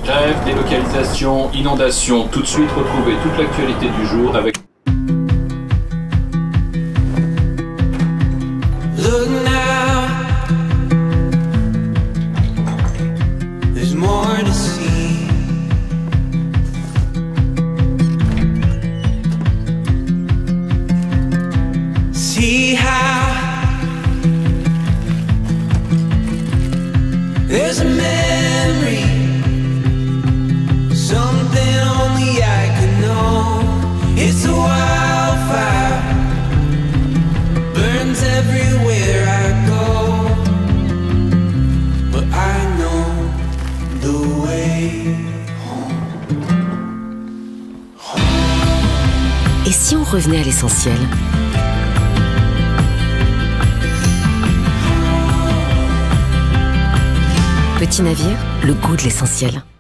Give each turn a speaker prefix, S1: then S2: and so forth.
S1: Grève, délocalisation, inondation. Tout de suite, retrouvez toute l'actualité du jour avec...
S2: Look now, there's more to see. See how there's a memory, something only I could know. It's a wildfire, burns everywhere I go, but I know the way home.
S3: Et si on revenait à l'essentiel ? Petit Navire, le goût de l'essentiel.